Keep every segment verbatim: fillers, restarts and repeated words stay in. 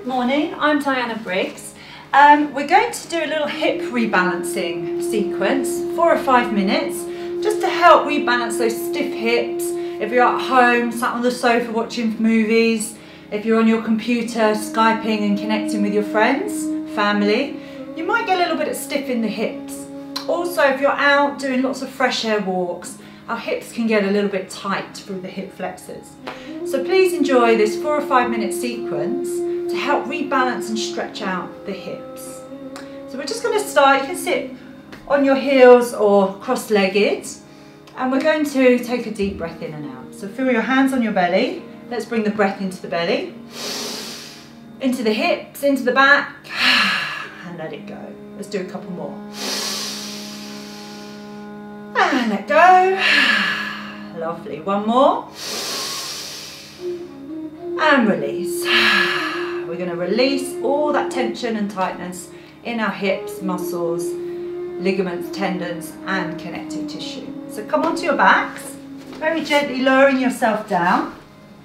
Good morning, I'm Diana Briggs. Um, we're going to do a little hip rebalancing sequence, four or five minutes, just to help rebalance those stiff hips. If you're at home, sat on the sofa watching movies, if you're on your computer Skyping and connecting with your friends, family, you might get a little bit stiff in the hips. Also, if you're out doing lots of fresh air walks, our hips can get a little bit tight through the hip flexors. So please enjoy this four or five minute sequence to help rebalance and stretch out the hips. So we're just going to start. You can sit on your heels or cross-legged, and we're going to take a deep breath in and out. So feel your hands on your belly. Let's bring the breath into the belly, into the hips, into the back, and let it go. Let's do a couple more. And let go. Lovely. One more. And release. We're going to release all that tension and tightness in our hips, muscles, ligaments, tendons, and connective tissue. So come onto your backs, very gently lowering yourself down.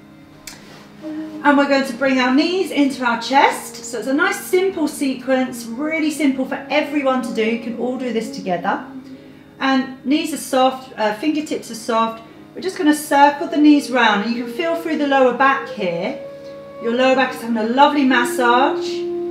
And we're going to bring our knees into our chest. So it's a nice simple sequence, really simple for everyone to do. You can all do this together. And knees are soft, uh, fingertips are soft. We're just going to circle the knees round, and you can feel through the lower back here. Your lower back is having a lovely massage,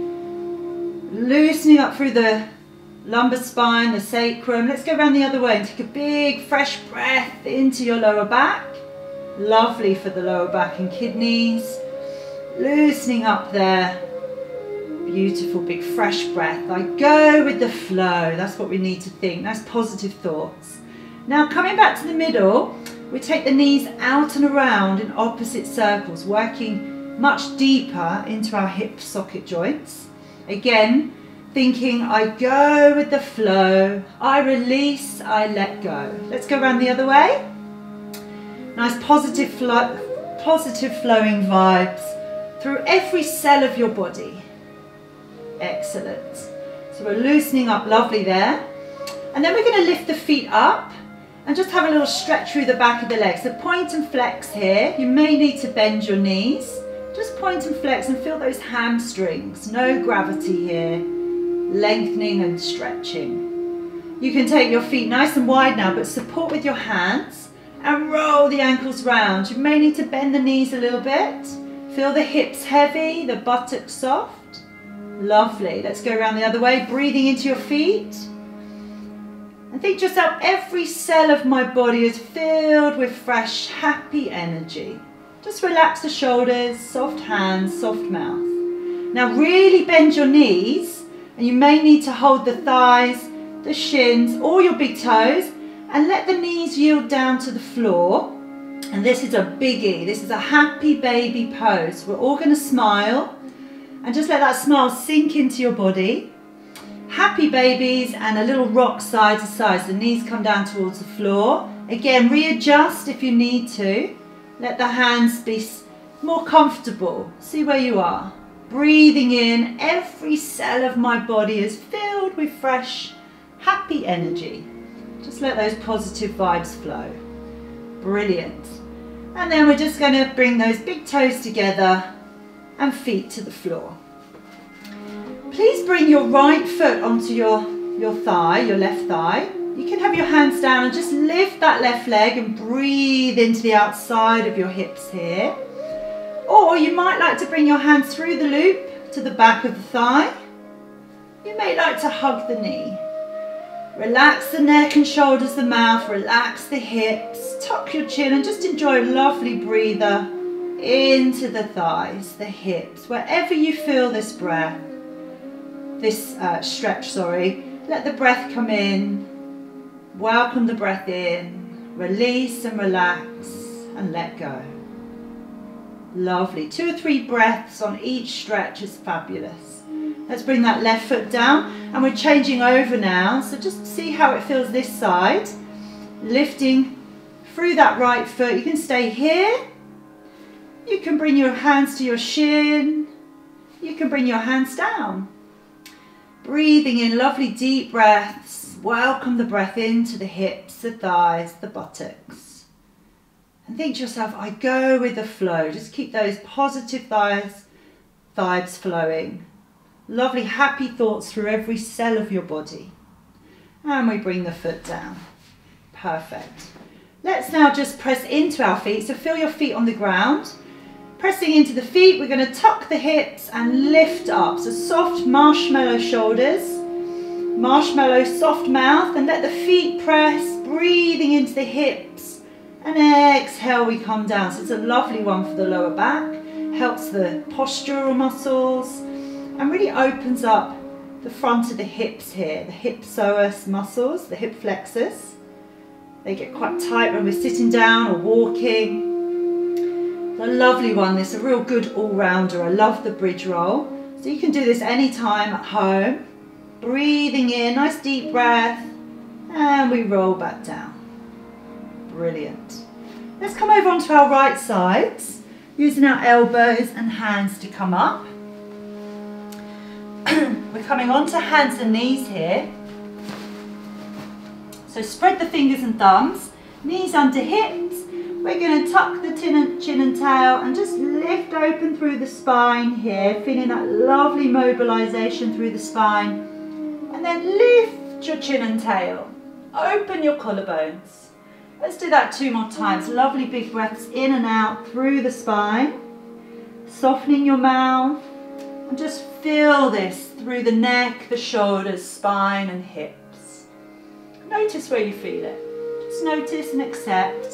loosening up through the lumbar spine, the sacrum. Let's go around the other way and take a big fresh breath into your lower back. Lovely for the lower back and kidneys. Loosening up there. Beautiful big fresh breath. I go with the flow. That's what we need to think. Nice positive thoughts. Now coming back to the middle, we take the knees out and around in opposite circles, working much deeper into our hip socket joints. Again, thinking I go with the flow, I release, I let go. Let's go around the other way. Nice positive flow, positive flowing vibes through every cell of your body. Excellent. So we're loosening up, lovely there. And then we're going to lift the feet up and just have a little stretch through the back of the legs. So point and flex here. You may need to bend your knees. Just point and flex and feel those hamstrings. No gravity here. Lengthening and stretching. You can take your feet nice and wide now, but support with your hands and roll the ankles round. You may need to bend the knees a little bit. Feel the hips heavy, the buttocks soft. Lovely. Let's go around the other way, breathing into your feet. And think to yourself, every cell of my body is filled with fresh, happy energy. Just relax the shoulders, soft hands, soft mouth. Now really bend your knees, and you may need to hold the thighs, the shins, or your big toes, and let the knees yield down to the floor. And this is a biggie. This is a happy baby pose. We're all going to smile. And just let that smile sink into your body. Happy babies, and a little rock side to side. So the knees come down towards the floor. Again, readjust if you need to. Let the hands be more comfortable. See where you are. Breathing in. Every cell of my body is filled with fresh, happy energy. Just let those positive vibes flow. Brilliant. And then we're just going to bring those big toes together and feet to the floor. Please bring your right foot onto your, your thigh, your left thigh. You can have your hands down and just lift that left leg and breathe into the outside of your hips here. Or you might like to bring your hands through the loop to the back of the thigh. You may like to hug the knee. Relax the neck and shoulders, the mouth, relax the hips, tuck your chin, and just enjoy a lovely breather into the thighs, the hips, wherever you feel this breath, this uh, stretch, sorry. Let the breath come in, welcome the breath in, release and relax and let go. Lovely, two or three breaths on each stretch is fabulous. Let's bring that left foot down, and we're changing over now, so just see how it feels this side. Lifting through that right foot, you can stay here. You can bring your hands to your shin. You can bring your hands down. Breathing in lovely deep breaths. Welcome the breath into the hips, the thighs, the buttocks. And think to yourself, I go with the flow. Just keep those positive thighs, vibes flowing. Lovely happy thoughts through every cell of your body. And we bring the foot down. Perfect. Let's now just press into our feet. So feel your feet on the ground. Pressing into the feet, we're going to tuck the hips and lift up. So soft marshmallow shoulders, marshmallow soft mouth, and let the feet press, breathing into the hips. And exhale, we come down. So it's a lovely one for the lower back. Helps the postural muscles and really opens up the front of the hips here, the hip psoas muscles, the hip flexors. They get quite tight when we're sitting down or walking. A lovely one, it's a real good all-rounder. I love the bridge roll. So you can do this anytime at home. Breathing in, nice deep breath, and we roll back down. Brilliant. Let's come over onto our right sides, using our elbows and hands to come up. We're coming onto hands and knees here. So spread the fingers and thumbs, knees under hips. We're going to tuck the chin and, chin and tail and just lift open through the spine here, feeling that lovely mobilization through the spine. And then lift your chin and tail. Open your collarbones. Let's do that two more times. Lovely big breaths in and out through the spine. Softening your mouth. And just feel this through the neck, the shoulders, spine and hips. Notice where you feel it. Just notice and accept.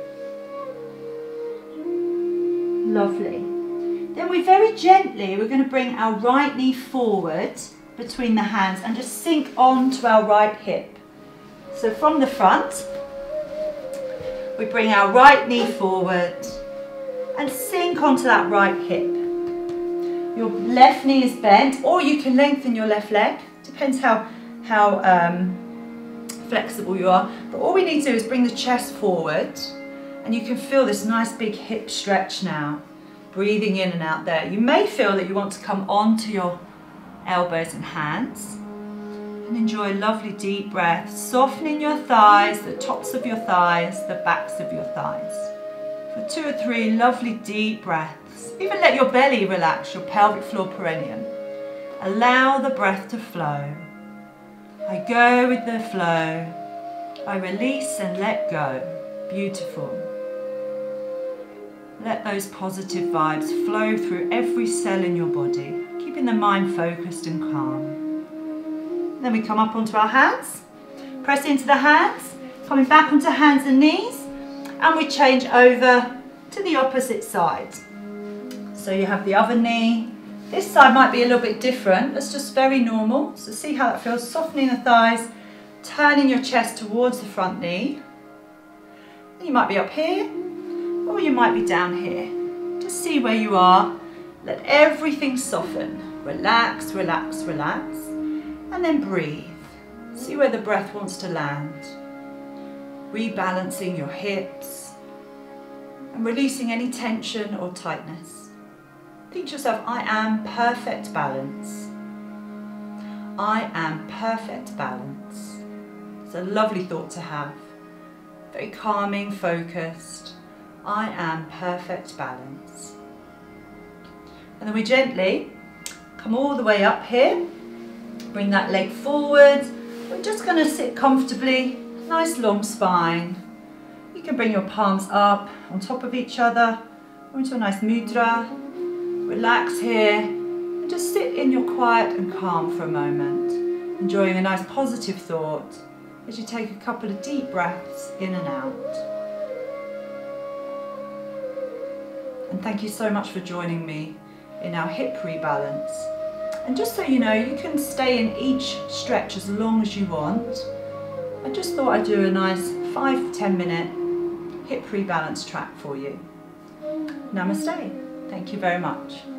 Lovely. Then we very gently, we're going to bring our right knee forward between the hands and just sink onto our right hip. So from the front, we bring our right knee forward and sink onto that right hip. Your left knee is bent, or you can lengthen your left leg. Depends how, how um, flexible you are. But all we need to do is bring the chest forward. And you can feel this nice big hip stretch now, breathing in and out there. You may feel that you want to come onto your elbows and hands and enjoy a lovely deep breath, softening your thighs, the tops of your thighs, the backs of your thighs. For two or three lovely deep breaths. Even let your belly relax, your pelvic floor perineum. Allow the breath to flow. I go with the flow. I release and let go. Beautiful. Let those positive vibes flow through every cell in your body, keeping the mind focused and calm. Then we come up onto our hands, press into the hands, coming back onto hands and knees, and we change over to the opposite side. So you have the other knee. This side might be a little bit different. That's just very normal. So see how that feels, softening the thighs, turning your chest towards the front knee. You might be up here, or you might be down here. Just see where you are. Let everything soften. Relax, relax, relax. And then breathe. See where the breath wants to land. Rebalancing your hips. And releasing any tension or tightness. Think to yourself, I am perfect balance. I am perfect balance. It's a lovely thought to have. Very calming, focused. I am perfect balance. And then we gently come all the way up here. Bring that leg forward. We're just going to sit comfortably. Nice long spine. You can bring your palms up on top of each other. Go into a nice mudra. Relax here. And just sit in your quiet and calm for a moment. Enjoying a nice positive thought as you take a couple of deep breaths in and out. And thank you so much for joining me in our hip rebalance. And just so you know, you can stay in each stretch as long as you want. I just thought I'd do a nice five to ten minute hip rebalance track for you. Namaste. Thank you very much.